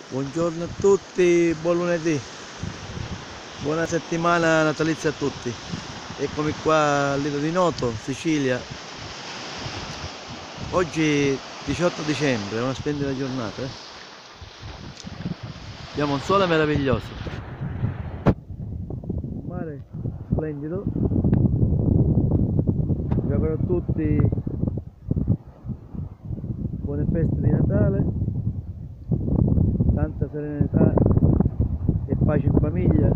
Buongiorno a tutti, buon lunedì, buona settimana natalizia a tutti. Eccomi qua a Lido di Noto, Sicilia. Oggi 18 dicembre, è una splendida giornata. Abbiamo un sole meraviglioso, un mare splendido. Vi auguro a tutti buone feste di Natale, tanta serenità e pace in famiglia.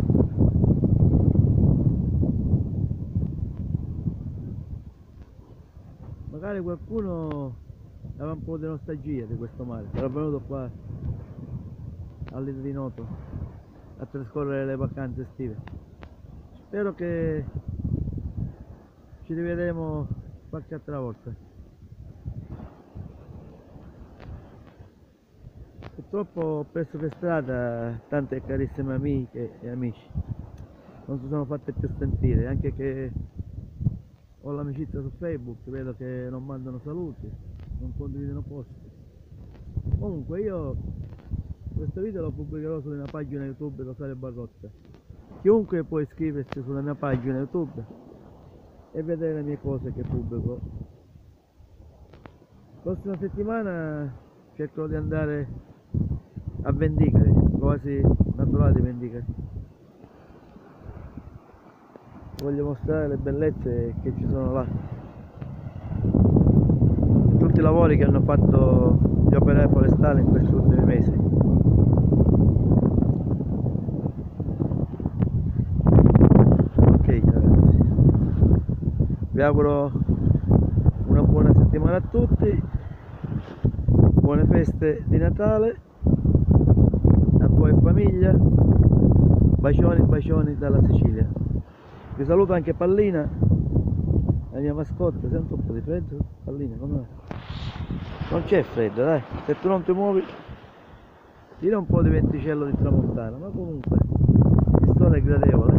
Magari qualcuno aveva un po' di nostalgia di questo mare, era venuto qua al Lido di Noto a trascorrere le vacanze estive. Spero che ci rivedremo qualche altra volta. Purtroppo ho perso per strada tante carissime amiche e amici, non si sono fatte più sentire, anche che ho l'amicizia su Facebook, vedo che non mandano saluti, non condividono post. Comunque io questo video lo pubblicherò sulla mia pagina YouTube Rosario Barrotta. Chiunque può iscriversi sulla mia pagina YouTube e vedere le mie cose che pubblico. La prossima settimana cercherò di andare a Vendicari, quasi naturale di Vendicari. Voglio mostrare le bellezze che ci sono là, tutti i lavori che hanno fatto gli operai forestali in questi ultimi mesi. Ok ragazzi, vi auguro una buona settimana a tutti, buone feste di Natale a voi e famiglia, bacioni dalla Sicilia. Vi saluto anche Pallina, la mia mascotte. Sento un po' di freddo? Pallina, come va? Non c'è freddo, dai, se tu non ti muovi tira un po' di venticello di tramontana, ma comunque il sole è gradevole.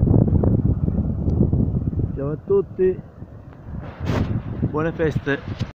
Ciao a tutti, buone feste.